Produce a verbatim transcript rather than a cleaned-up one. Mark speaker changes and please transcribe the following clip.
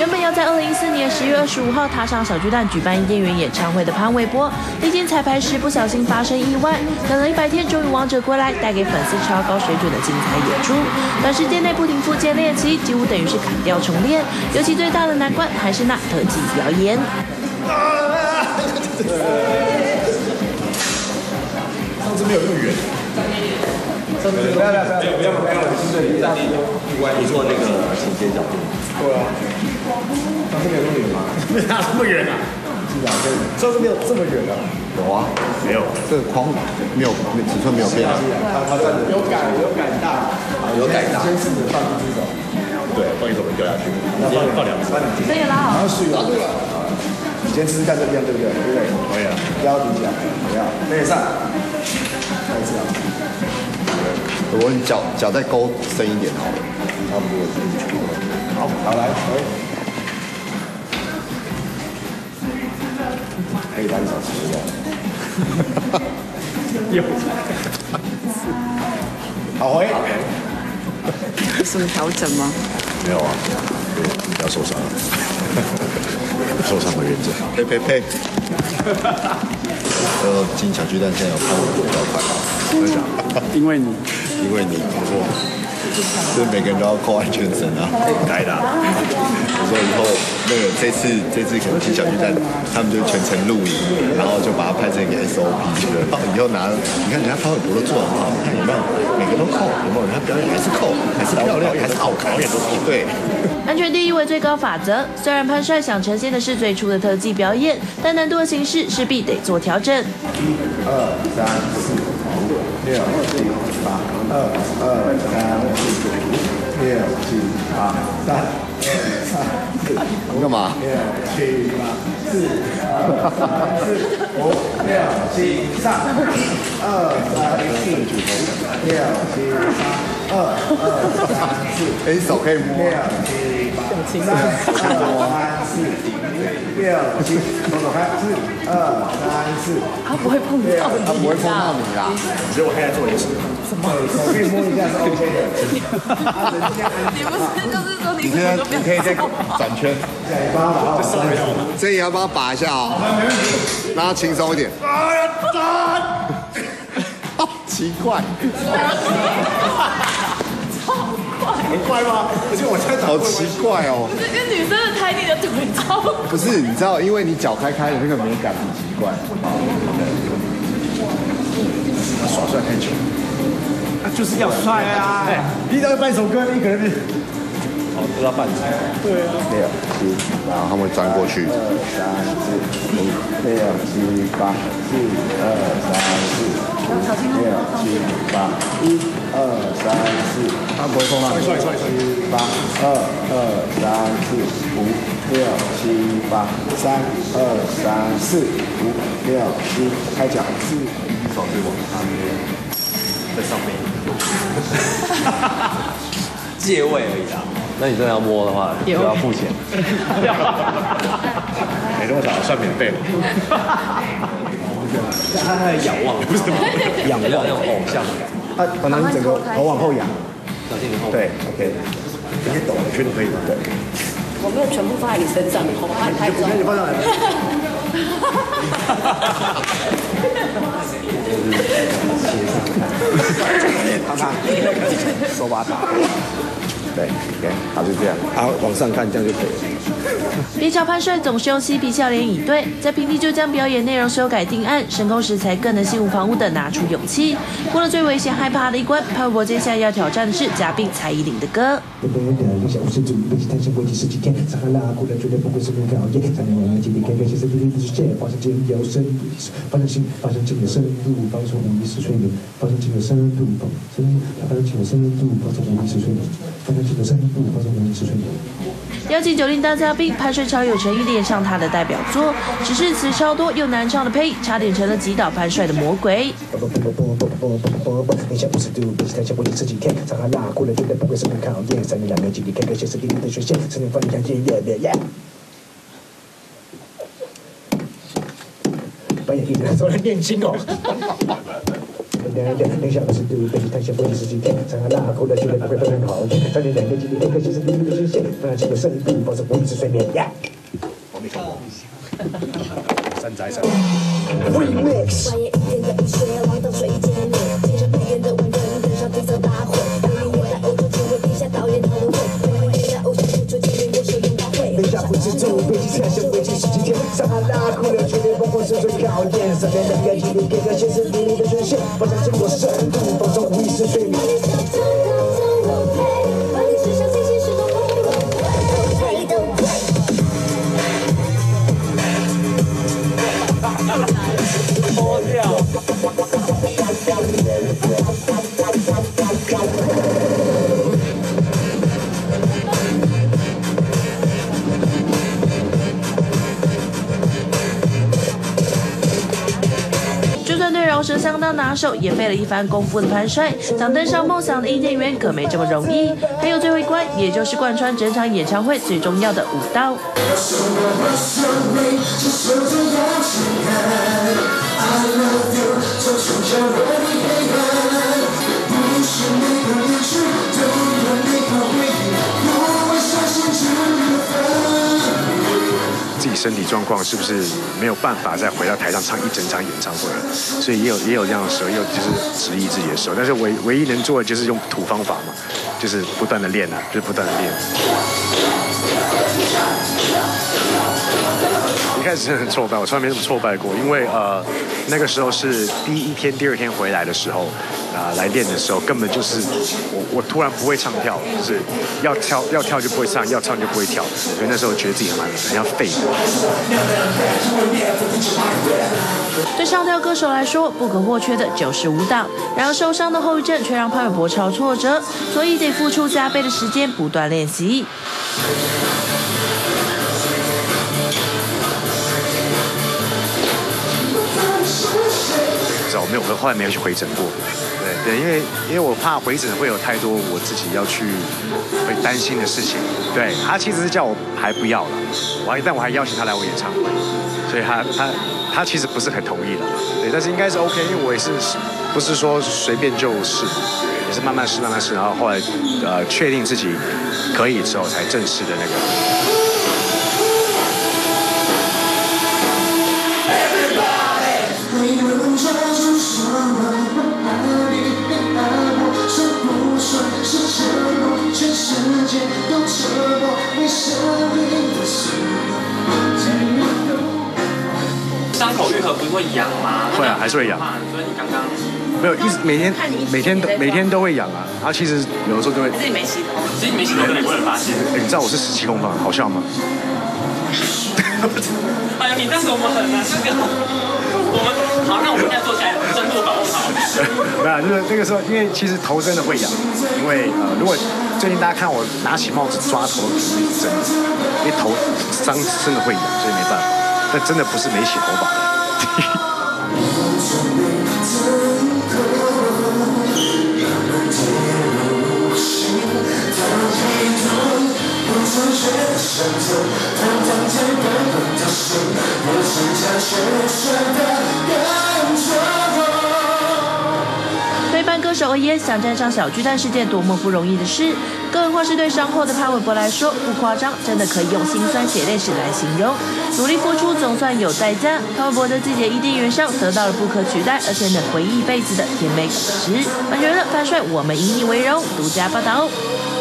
Speaker 1: 原本要在二零一四年十月二十五号踏上小巨蛋举办伊甸园演唱会的潘玮柏，历经彩排时不小心发生意外，等了一百天，终于王者归来，带给粉丝超高水准的精彩演出。短时间内不停复健练习，几乎等于是砍掉重练。尤其最大的难关还是那特技表演。
Speaker 2: 上次没有那么远。上次不要不要不要不要不要，你是这里站地，你做那个倾斜角度。对啊。上次没有那么远吗？没哪那么远啊？是啊，上次没有这么远啊。有啊，没有，这个框没有，尺寸没有变。他他站的有改有改大，有改大。先试着放一只手。对，放一手掉下去。那放放两只。
Speaker 1: 可以拉好。
Speaker 2: 然后水拉对了。你先试试看这边对不对？对不对？可以啊。腰挺起来，不要背上。再一次啊。我你脚脚再勾深一点好了，差不多。好，好来，可以。可以单手吃的。有。好回。
Speaker 3: 有什么调整吗？
Speaker 2: 没有啊，不要受伤了。受伤的原则。呸呸呸！呃，进小巨蛋现在有看我的条款，真的假的？因为你，因为你，我说，就是每个人都要扣安全绳啊，该的。我说以后那个这次这次可能进小巨蛋，他们就全程录影，然后就把它拍成一个 S O P 去了。以后拿，你看人家潘玮柏都做很好，你看有没有？每个都扣，有没有？人家表演还是扣，还是漂亮，还是好看，表演都扣。对。
Speaker 1: 安全第一为最高法则。虽然潘帅想呈现的是最初的特技表演，但难度的形式势必得做调整。
Speaker 2: 一二三四五六七八，二二三四五六七八，三二三四。你干嘛？六七八四二三四五六七上二三四五六七八二二三四。哎，手可以摸。六七八三二三四六七，手手开四二三四。
Speaker 1: 他不会碰到你，
Speaker 2: 他不会碰到你啦。我觉得我现在做也是。什么？手可以摸一下是 OK 的。
Speaker 1: 你不是就是说你
Speaker 2: 你现在你可以再转圈，帮他把它上面，这也要帮他拔一下哦，让他轻松一点。哎呀，转！好奇怪。很快吗？而且我现在好奇怪哦。
Speaker 1: 不是，跟女生的抬你的腿超。
Speaker 2: 不是，你知道，因为你脚开开的那个美感很奇怪。他耍帅太久。他就是要帅啊！哎，你只要伴首歌，你可能是。哦，都要伴奏。对啊。六七，然后他们会钻过去。二三四五六七八，四二三四五六七八，一二三四，他不会碰到。帅帅帅！七八，二二三四五六七八，三二三四五六七，开脚四，一手是往上面。在上面，借位而已啦。那你真的要摸的话，就要付钱。没那么少，算免费了。他在仰望，不是仰望那种偶像感。他把你整个头往后仰，对 ，OK。你可以抖，我觉得可以。对。
Speaker 4: 我没有全部放在你身上，我怕你太重。
Speaker 2: 你放上来。看看，手把打，对 ，OK， 好，就这样，好，往上看，这样就可以了。
Speaker 1: 别瞧潘帅总是用嬉皮笑脸以对，在平地就将表演内容修改定案，升空时才更能心无旁骛地拿出勇气。过了最危险害怕的一关，潘玮柏接下来要挑战的是嘉宾蔡依林的歌。邀请九令当嘉宾，潘帅超有诚意练上他的代表作，只是词超多又难唱的呸，差点成了击倒潘帅的魔鬼。
Speaker 5: 半夜一直在说念经哦。 两点，零下二十度，北极探险为期十几天，上海拉口的训练不会分很好，三点两个基地，一颗星是第一个新鲜，那只有胜利，保持不一直睡眠。呀，我没看过。山寨山。Remix。半夜一点的雨雪，望到水见面，清晨每天的晚人登上地色大会，二零年代欧洲巡回地下导演讨论会，每回天下欧洲付出经典优秀拥抱会，零下不知足，北极探险为期十几天，上海拉苦了训练疯狂深水考验，三点两个基地，给个歇斯底里的宣泄，放下经过深度，放松无意识睡眠。
Speaker 1: 就算对饶舌相当拿手，也费了一番功夫的潘帅，想登上梦想的伊甸园可没这么容易。还有最后一关，也就是贯穿整场演唱会最重要的舞蹈。
Speaker 6: 自己身体状况是不是没有办法再回到台上唱一整场演唱会了？所以也有也有这样的时候，也有就是质疑自己的时候。但是唯唯一能做的就是用土方法嘛，就是不断的练啊，就是不断的练。一开始真的很挫败，我从来没这么挫败过，因为呃那个时候是第一天、第二天回来的时候，啊、呃、来练的时候，根本就是我我突然不会唱跳，就是要跳要跳就不会唱，要唱就不会跳，所以那时候觉得自己很很像废的。
Speaker 1: 对唱跳歌手来说，不可或缺的就是舞蹈。然而受伤的后遗症却让潘玮柏超挫折，所以得付出加倍的时间不断练习。
Speaker 6: 我没有，我后来没有去回诊过，对对，因为因为我怕回诊会有太多我自己要去会担心的事情。对，他其实是叫我还不要了，我还但我还邀请他来我演唱会，所以他他他其实不是很同意了，对，但是应该是 OK， 因为我也是不是说随便就试，也是慢慢试慢慢试，然后后来呃确定自己可以之后才正式的那个。
Speaker 7: 伤口愈合不是会痒吗？
Speaker 6: 会啊，还是会痒。
Speaker 7: 所以你刚刚
Speaker 6: 没有一直每天每天都每天都会痒啊，啊，其实有的时候就会。
Speaker 4: 自己没洗头，
Speaker 7: 自己没洗头，你不会发现。
Speaker 6: 哎，你知道我是十七公分，好笑吗？
Speaker 7: 哎呀，你这样子我们很难那个，我们好，那我们现在做起来深度保护好。
Speaker 6: 没有，就是那个时候，因为其实头真的会痒，因为呃，如果最近大家看我拿起帽子抓头的频率是真的，因为头伤真的会痒，所以没办法。但真的不是没洗头发的。
Speaker 1: 对一般歌手而言，想站上小巨蛋是件多么不容易的事，更何况是对伤后的潘玮柏来说，不夸张，真的可以用辛酸血泪史来形容。努力付出总算有代价，潘玮柏在自己的伊甸园上得到了不可取代，而且能回忆一辈子的甜美果实。本节的潘帅，我们以你为荣，独家报道。